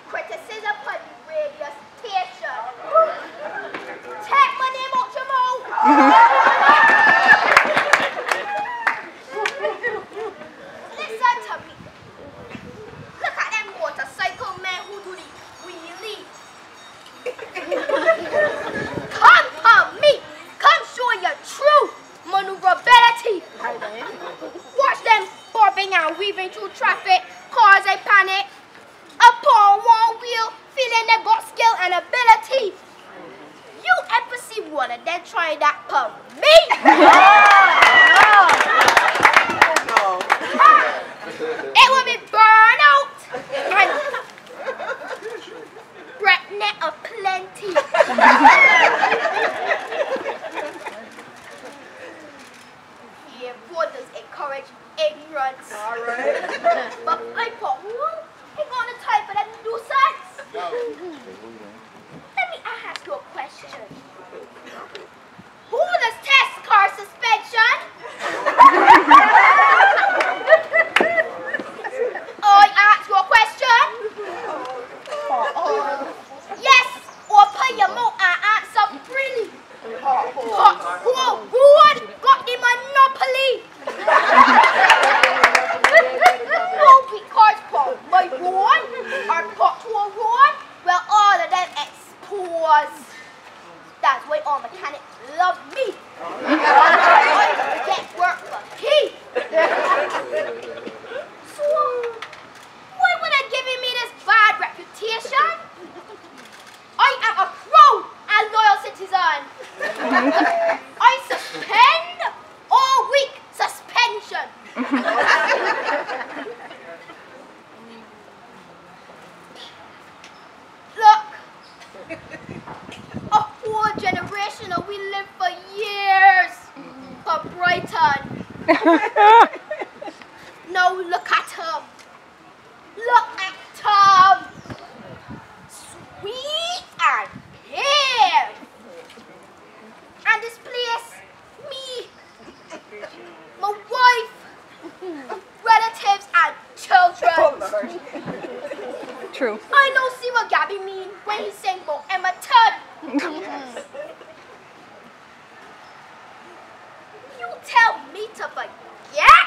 criticism for the radio station. Take my name out your mouth. Listen to me. Look at them motorcycle men who do the wheelie. Come to me. Come show your true maneuverability. Watch them bobbing and weaving through traffic, cause a panic. Upon one wheel, feeling they got skill and ability. You ever see one of them try that for me? No. It will be burnout and breakneck of plenty. Yeah, borders encourage ignorance. All right. But I thought, well, ain't gonna type for that nuisance. Let me ask you a question. Who does test car suspension? I ask you a question. Yes, or pay your mouth and answer freely. Who would got the monopoly? Oh, because for my road or pothole road, well, all of them exposed. That's why all mechanics love me. I get work for he. So, why would they giving me this bad reputation? I am a proud and loyal citizen. I suspend all week suspension. Look, a whole generation of we lived for years for Brighton. Now look at him. Look at Tom. Sweet and pale. And this place, me, my wife, relatives and children. True. I know see what Gabby mean when he sing about Emma Todd. You tell me to forget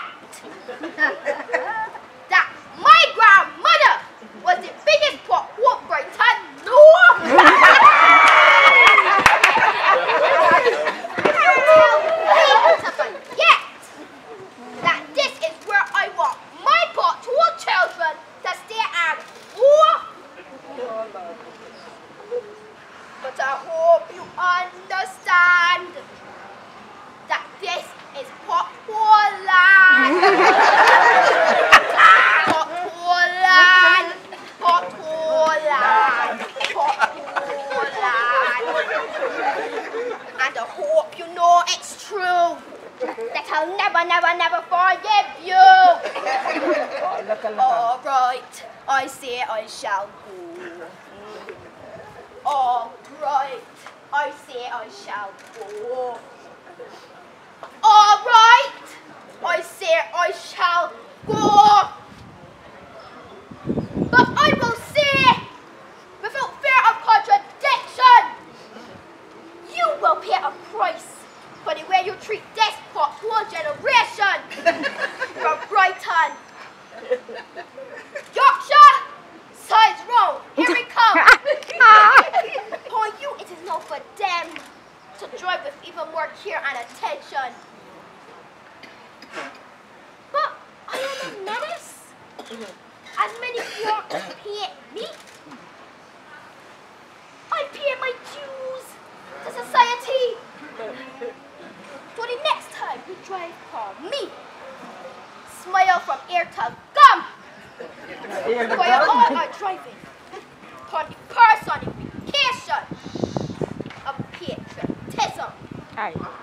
that my grandmother was the biggest pothole Brighton knew. You tell me to forget that this is where I want my pothole children to stay and grow. But I hope you understand that this is pothole land. Pothole land. Pothole land. Pothole land. And I hope you know it's true. That I'll never, never, never forgive you. All right, I say I shall go. All right, I say I shall go. All right, I say I shall go. But I will say, without fear of contradiction, you will pay a price for the way you treat this pothole generation from Brighton. Yorkshire, sides round, here we come. For you, it is not for them to drive with even more care and attention. But I am a menace. As many want to pay me, I pay my dues to society. So the next time you drive for me, smile from ear to gum. For you all are driving for the personification of patriotism. Aye.